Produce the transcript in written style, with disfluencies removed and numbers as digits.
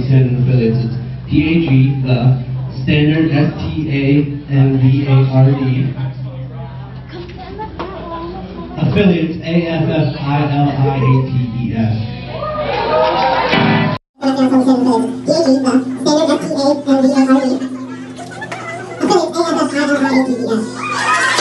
Association and Affiliates. It's PAG, the standard STANDARD. Affiliates, AFFILIATES. Affiliates, AFFILIATES.